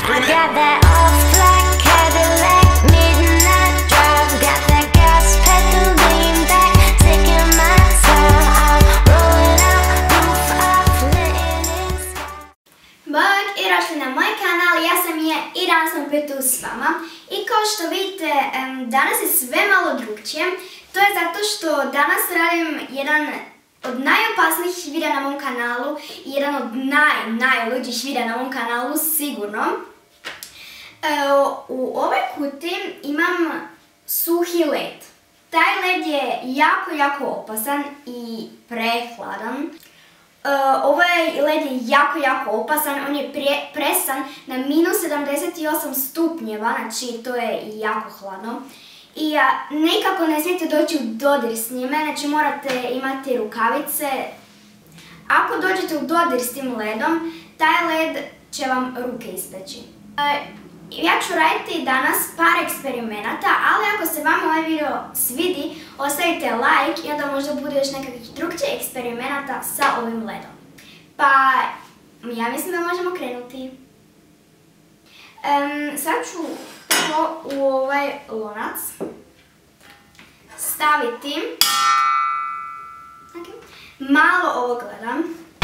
screaming. I got that old black Cadillac, midnight drive. Got that gas pedal lean back, taking my time. I'm rolling out, roof off, letting it slide. Bog i došli na moj kanal, ja sam Mija i danas sam opet tu s vama. I kao što vidite, danas je sve malo drugčije. To je zato što danas radim jedan od najopasnijih videa na mom kanalu i jedan od najluđih videa na mom kanalu, sigurno. U ovoj kuti imam suhi led. Taj led je jako opasan i prehladan. Ovaj led je jako opasan, on je presan na -78 stupnjeva, znači to je jako hladno. I nekako ne smijete doći u dodir s njime, znači morate imati rukavice. Ako dođete u dodir s tim ledom, taj led će vam ruke ispeći. Ja ću raditi danas par eksperimenata, ali ako se vama ovaj video svidi, ostavite like i onda možda bude još nekakvih drugčih eksperimenata sa ovim ledom. Pa, ja mislim da možemo krenuti. Sad ću u ovaj lonac staviti malo ovog leda.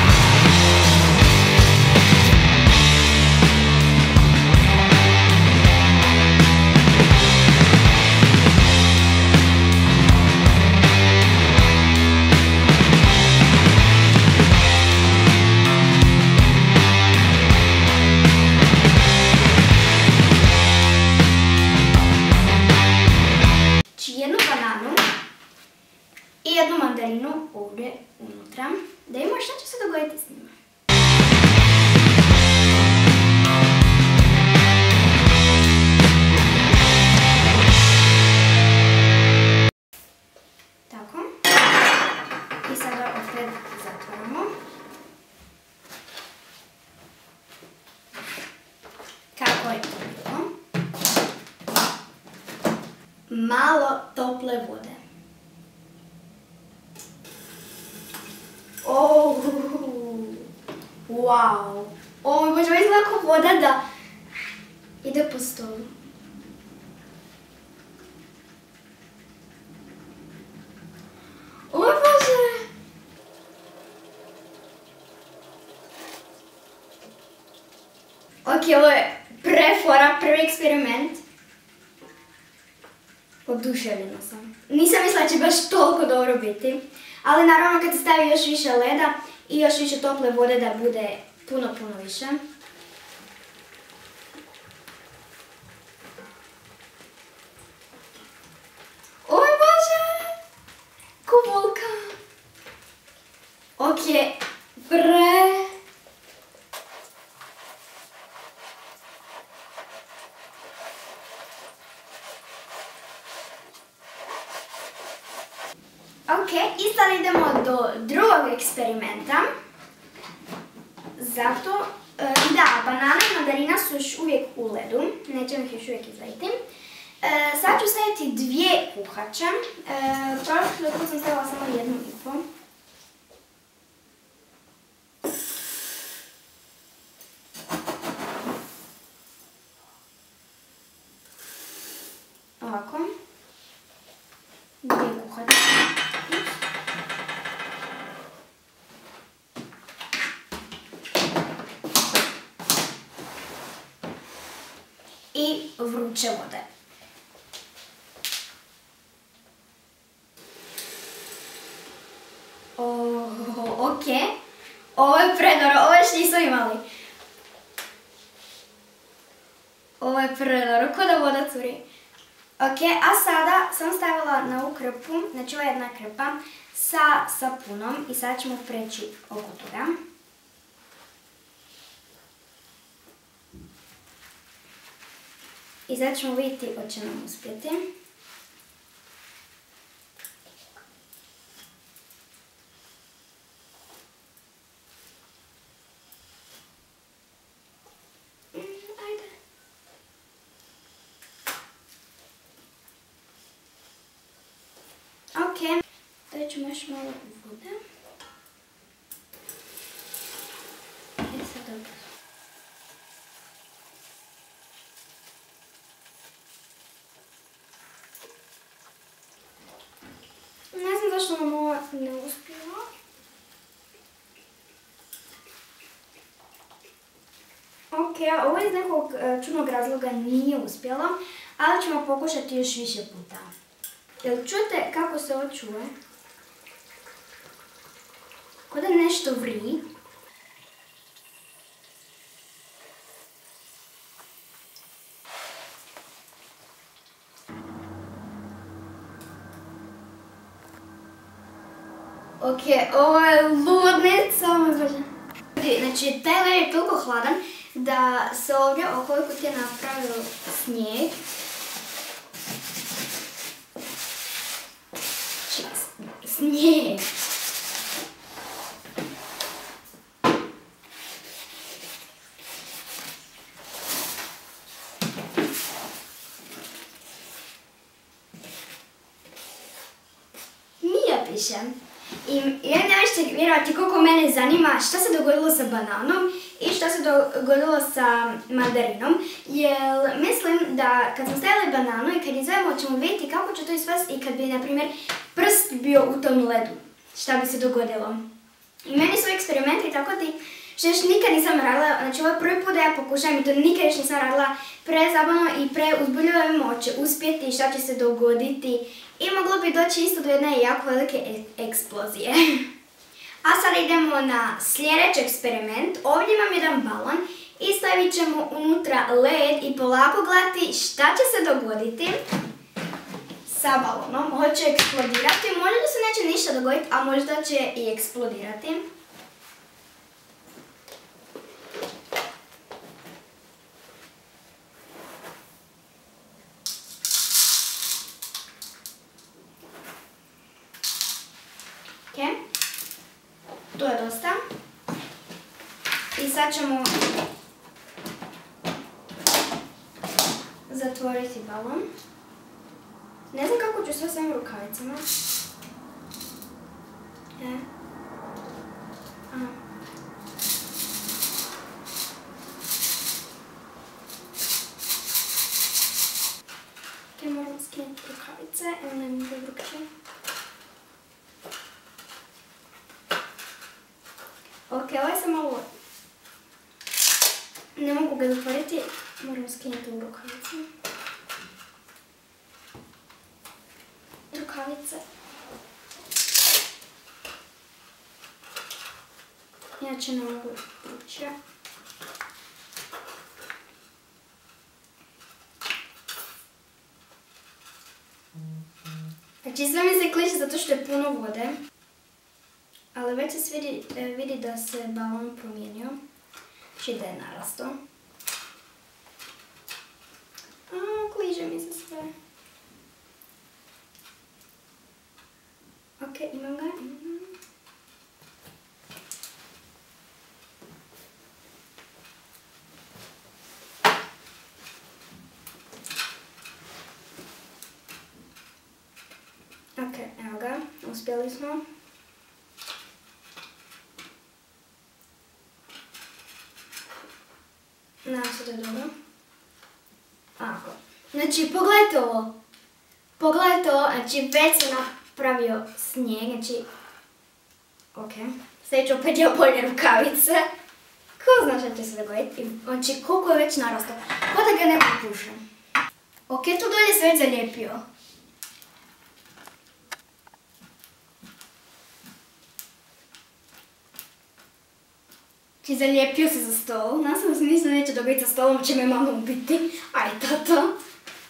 Jednu bananu i jednu mandarinu ovdje unutra, da vidimo šta će se dogoditi s njima. Tako. I sada opet zatvaramo. Kako je to bilo? Malo tople vode. Wow! O moj Bože, ovo izgleda kao voda da ide po stolu. O moj Bože! Ok, ovo je prefora, prvi eksperiment. Oduševljena sam. Nisam mislila da će baš toliko dobro biti, ali naravno kad se stavi još više leda i još više tople vode da bude puno više. O moj Bože! Ko vulkan! Ok, Ok, i sad idemo do drugog eksperimenta. Zato, da, banana i mandarina su još uvijek u ledu, nećemo ih još uvijek izleti. Sad ću staviti 2 kuhače, prošli put sam stavila samo 1,5. Ovako. 2 kuhače. I vruće vode. Ok. Ovo je predobro, ovo još nismo imali. Ovo je predobro, ko da voda curi. Ok, a sada sam stavila na ovu krpu, znači ovo je jedna krpa, sa sapunom i sada ćemo preći oko toga. I sad ćemo vidjeti hoće nam uspjeti. Ajde. Ok, da ćemo još malo vode. I sad dobro. Ok, ovo iz nekog čudnog razloga nije uspjelo, ali ćemo pokušati još više puta. Jel čujete kako se ovo čuje? Kao da nešto vri. Ok, ovo je ludnica. Znači, taj led je toliko hladan da se ovdje oko ovoj kutije napravio snijeg. Snijeg. Mija piše. I ja nećete vjerovati koliko mene zanima šta se dogodilo sa bananom i šta se dogodilo sa mandarinom. Jer mislim da kad smo stavili bananu i kad izvajamo ćemo vidjeti kako će to izvesti i kad bi, na primjer, prst bio u tom ledu. Šta bi se dogodilo. I meni su eksperimenti tako ti što još nikad nisam radila, znači ovo je prvi put da ja pokušavam i to nikad još nisam radila, prezabavno i preuzbuljivo će uspjeti šta će se dogoditi i moglo bi doći isto do jedne jako velike eksplozije. A sada idemo na sljedeći eksperiment. Ovdje imam jedan balon i stavit ćemo unutra led i polako gledati šta će se dogoditi sa balonom. Hoće eksplodirati, možda se neće ništa dogoditi, a možda će i eksplodirati. To je dosta. I sad ćemo zatvoriti balon. Ne znam kako ću sve svojim rukavicama. Ok, moram skinuti rukavice, evo ne mogu drugčije. Ok, ovaj sam malo... Ne mogu ga zatvoriti, moram skinuti u rukavice. Rukavice. Inače ne mogu drugčije. Znači sve mi se kliče zato što je puno vode. Ali već se vidi da se balon promijenio. Znači da je narastao. Kliže mi se sve. Ok, imam ga. Ok, evo ga. Uspjeli smo. Nadam se da je dobro. Ako. Znači, pogledajte ovo. Pogledajte ovo, znači već se napravio snijeg, znači... Ok. Sljedeće opet je bolje rukavice. Ko zna šta će se dogoditi? Znači, koliko je već narastao. Ko da ga ne popušam. Ok, tu dolje se već zalijepio. Znači, zalijepio se za stol. Nasam se nisam neće dogoditi sa stolom, će me mama ubiti. Aj, tato.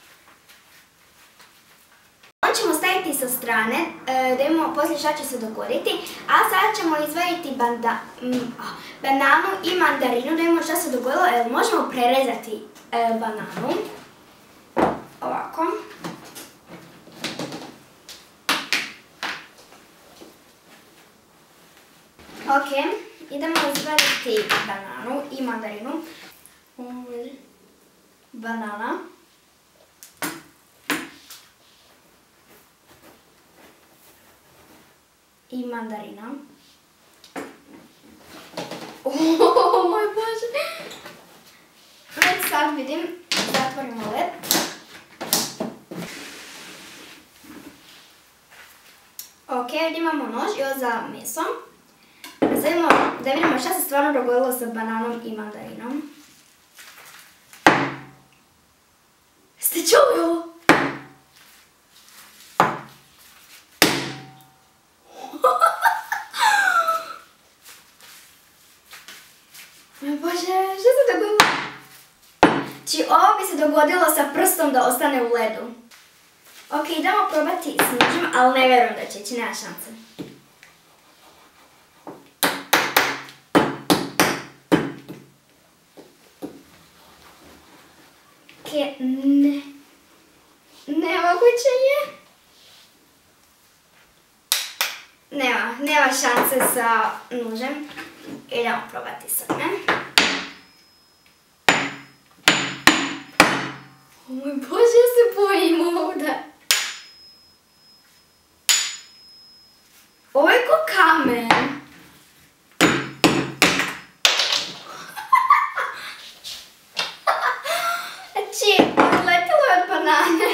On ćemo staviti sa strane, da imamo poslije šta će se dogoditi. A sad ćemo izvaditi bananu i mandarinu, da imamo šta se dogodilo. Možemo prerezati bananu. Ovako. Ok. Idemo izvaditi bananu i mandarinu. Banana. I mandarina. Moj Bože! Već sad vidim, zatvorimo led. Ok, ovdje imamo nož i ovo za meso. Da vidimo šta se stvarno dogodilo sa bananom i mandarinom. Znači, ovo bi se dogodilo sa prstom da ostane u ledu. Ok, idemo probati s nožem, ali ne vjerujem da će ići, nema šanse. Ok, ne. Nemoguće je. Nema šanse sa nožem. Idemo probati s ovim. O moj Bože, ja se bojim ovdje. Ovo je ko kamen. Znači, letilo je od banane.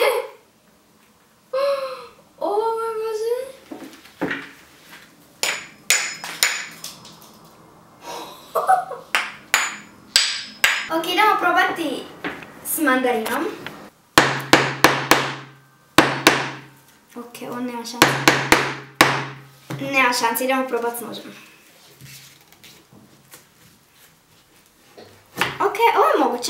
O moj Bože. Ok, idemo probati s mandarinom. Ok, ovo nema šanse. Nema šanse, idemo probati s nožem. Ok, ovo je moguće.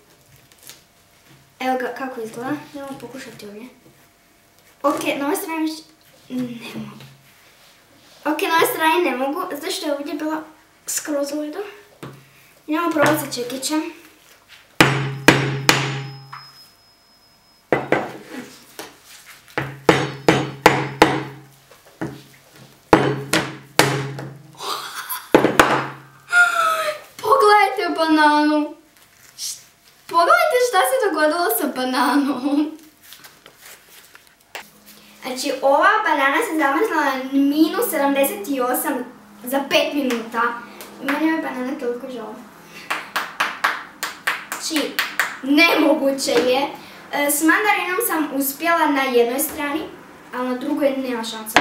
Evo ga kako izgleda. Idemo pokušati ovdje. Ok, na ovoj strani ne mogu. Ok, na ovoj strani ne mogu, zato što je ovdje bila skroz u ledu. Idemo probati sa čekićem. Pogledajte bananu. Pogledajte šta se dogodilo sa bananom. Znači, ova banana se zamrznula na -78 za 5 minuta. I meni je banana toliko žao. Znači, nemoguće je. S mandarinom sam uspjela na jednoj strani, ali na drugoj nema šanse.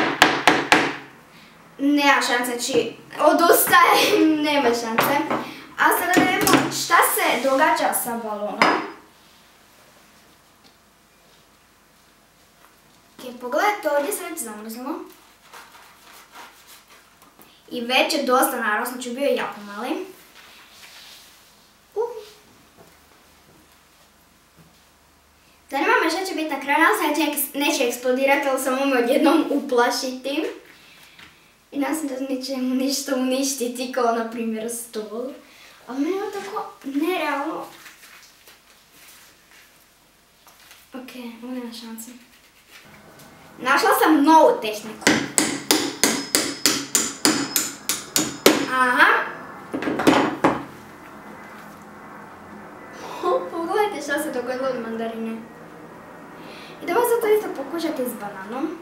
Nema šanse, znači, odustajem, nema šanse. A sada da vidimo šta se događa sa balonom. Ok, pogledajte, ovdje se već zamrzlo. I već je dosta naraslo, znači bio je jako mali. Zanima me šta će biti na kraju, nadam se neće eksplodirati, ali samo me odjednom uplašiti. I nadam se da neće ništa uništiti, kao na primjer stol. Ali meni je tako nerealno. Ok, ovo nema šanse. Našla sam novu tehniku. Aha. Pogledajte šta se dogodilo od mandarine. Idemo sad to isto pokušati s bananom.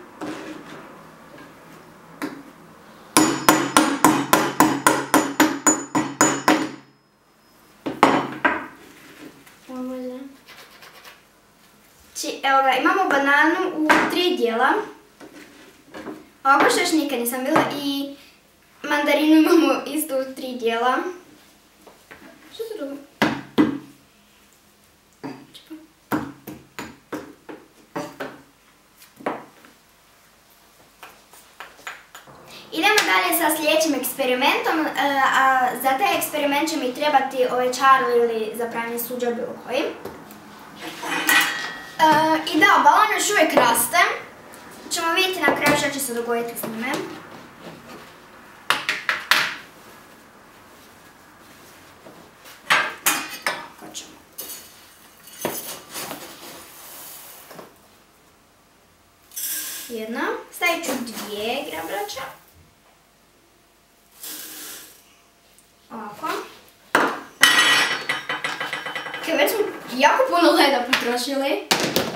Znači, evo ga, imamo bananu u 3 dijela. Ovako što još nikad nisam bila i mandarinu imamo isto u 3 dijela. Što se dogodilo? Idemo dalje sa sljedećim eksperimentom, a za taj eksperiment će mi trebati ovaj čarli ili za pravljanje suđa bilo koji. I da, balon još uvijek raste. Ćemo vidjeti na kraju što će se dogoditi s njime. Tako ćemo. Jedna. Stavit ću 2 grabrača. Ovako. Ok, već smo jako puno leda potrošili.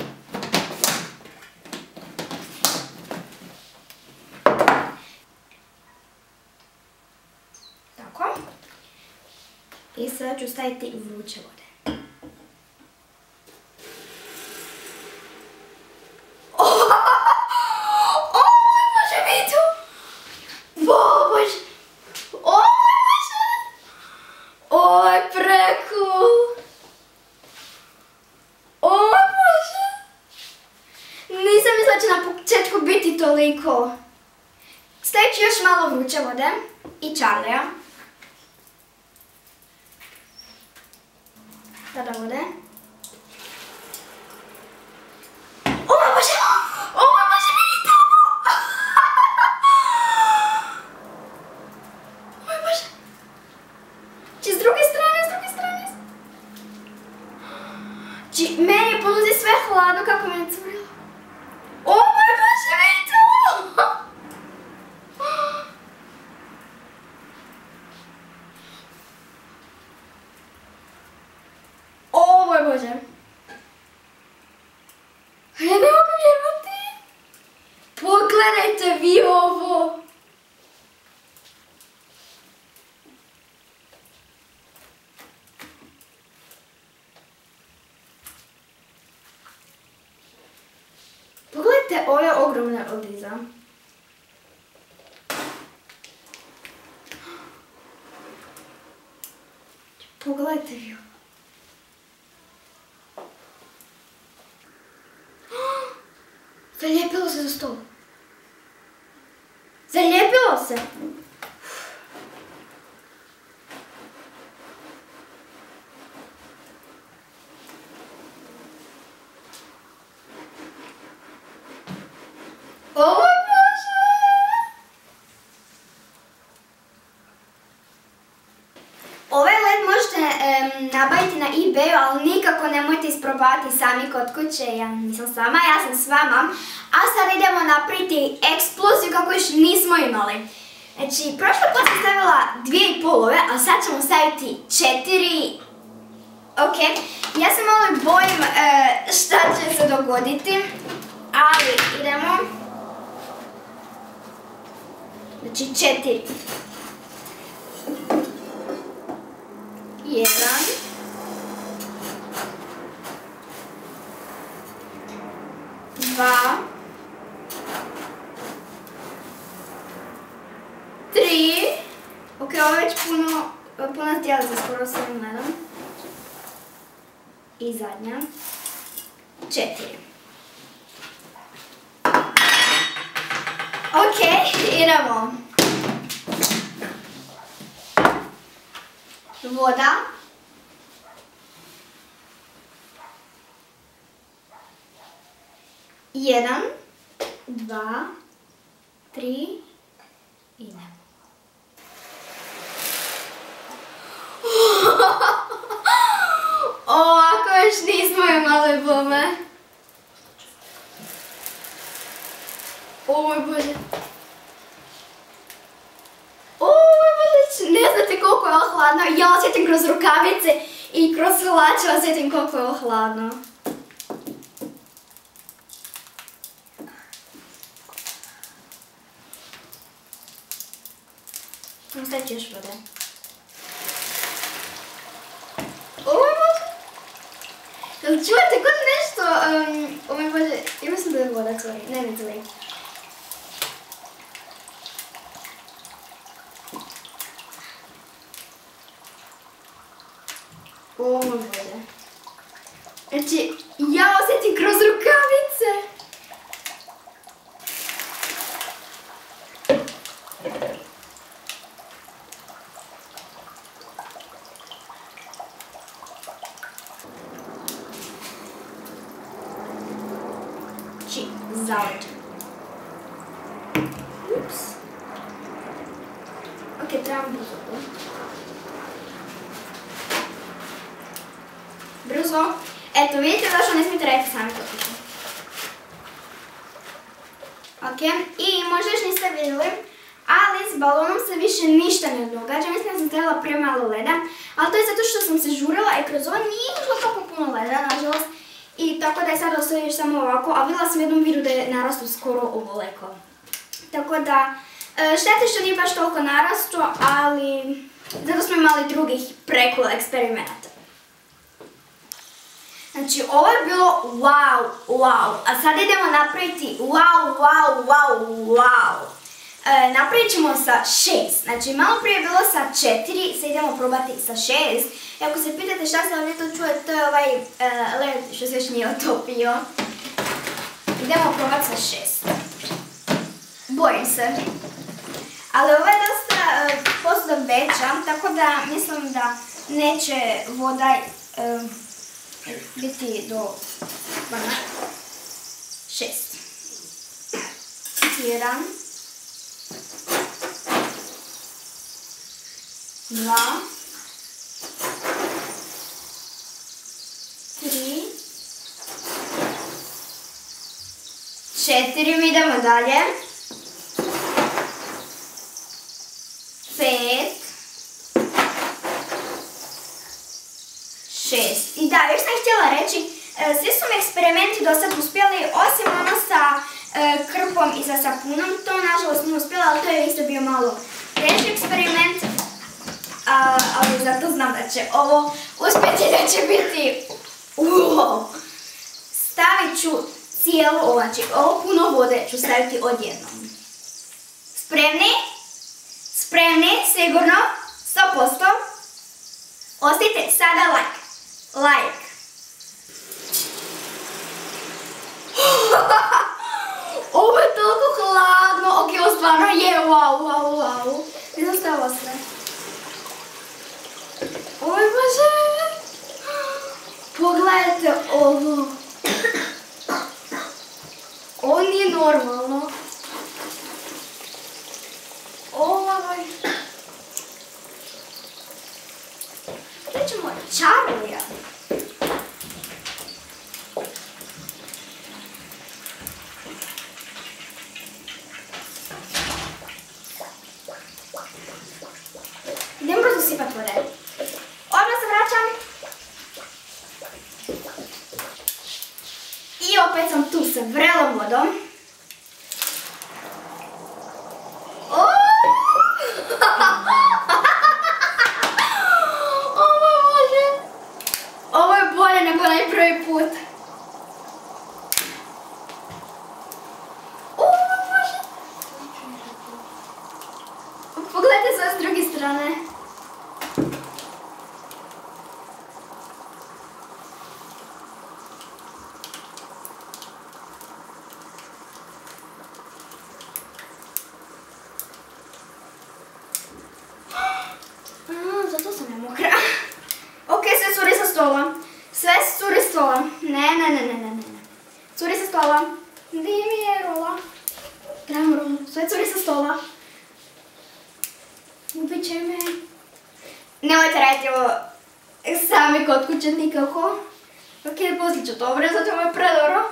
Tako. I sad ću staviti vruće vode. Toliko. Stavit ću još malo vruće vode i čarlija. Sada vode. Znači, meni poluzi sve hladno kako me curilo. O moj Bože, vidite ovo! O moj Bože. Ja ne mogu vjerovati. Pogledajte vi ovo. Pogledajte ove ogromne od iza. Pogledajte vi ovo. Zalijepilo se za stol. Zalijepilo se. O moj Bože! Ovaj led možete nabaviti na eBayu, ali nikako nemojte isprobavati sami kod kuće. Ja nisam sama, ja sam s vama. A sad idemo napraviti eksploziju kako još nismo imali. Znači, prošle put sam stavila 2,5 polove, a sad ćemo staviti 4. Ok, ja se malo bojim šta će se dogoditi, ali idemo. Znači 4. 1. 2. 3. Ok, ovo je već puno stijelica, skoro se ne gledam. I zadnja. 4. Ok, idemo. Voda. Jedan, 2, 3, idemo. Ovako još nismo imali bome. O moj Bože. O moj Bože, ne znate koliko je ovo hladno. Ja osjetim kroz rukavice i kroz hlače osjetim koliko je ovo hladno. Stavit ću još vode. O moj Bože. Jel čujete kod nešto? O moj Bože, ja mislim da je voda curi. Ne curi. O moj Bože. Znači, ja osjetim kroz rukavice. Zaleđe. Ups. Ok, trebam brzo. Brzo. Eto, vidite zašto ne smijete raditi sami kod kuće. Ok, i možda još niste vidjeli, ali s balonom se više ništa ne događa. Mislim da sam stavila premalo leda, ali to je zato što sam se žurila i kroz ovo nije išlo tako puno leda, nažalost. I tako da je sad ostaje još samo ovako, a vidjela sam u jednom videu da je narastao skoro ovoliko. Tako da, štete što nije baš toliko narastao, ali zato smo imali drugih preko eksperimenata. Znači, ovo je bilo wow, a sad idemo napraviti wow. Napravit ćemo sa 6, znači malo prije je bilo sa 4, sad idemo probati sa 6. I ako se pitate šta se ovdje to čuje, to je ovaj led što se još nije otopio. Idemo probati sa 6. Bojim se. Ali ovo je dosta posuda veća, tako da mislim da neće voda biti do 6. 1. 2, 3, 4, idemo dalje. 5. 6. I da, još sam htjela reći, svi su mi eksperimenti do sad uspjeli, osim ono sa krpom i sa sapunom. To nažalost nije uspjela, ali to je isto bio malo teži eksperiment. Ali zato znam da će ovo uspjeti, da će biti wow. Stavit ću cijelu, znači ovo puno vode ću staviti odjednom. Spremni? Spremni, sigurno, 100%. Ostavite sada like. Ovo je toliko hladno, ok, ovo stvarno je, wow. Izostavilo sve. Oj bože! Pogledajte ovo. Ovo nije normalno. Oj. Gdje ćemo Charlija? Idem brzo sipat vode. Odmah se vraćam. I opet sam tu sa vrelom vodom. Ovo je bolje nego onaj prvi put. Pogledajte sve s druge strane. Zato sam ne mokra. Ok, sve curi sa stola. Sve curi sa stola. Ne. Curi sa stola. Gdje mi je rola? Trebam rolu. Sve curi sa stola. Ubit će me. Nemojte raditi ovo sami kod kuće nikako. Ok, poslije ću to obrezati, ovo je predobro.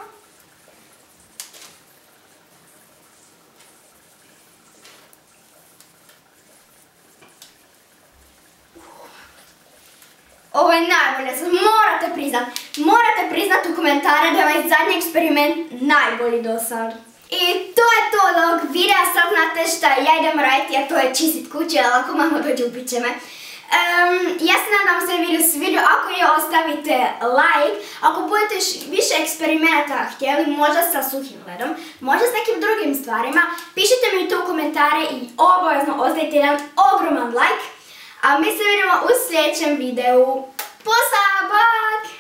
Ovo je najbolje, sad morate priznat u komentare da je ovaj zadnji eksperiment najbolji do sad. I to je to od ovog videa, sad znate šta ja idem raditi, a to je čistit kuće, ali ako mama dođe ubit će me. Ja se nadam da se video svidio, ako je ostavite like, ako budete više eksperimenata htjeli, možda sa suhim ledom, možda s nekim drugim stvarima, pišite mi to u komentare i obavezno ostavite jedan ogroman like. A mi se vidimo u sljedećem videu. Pusa, bak!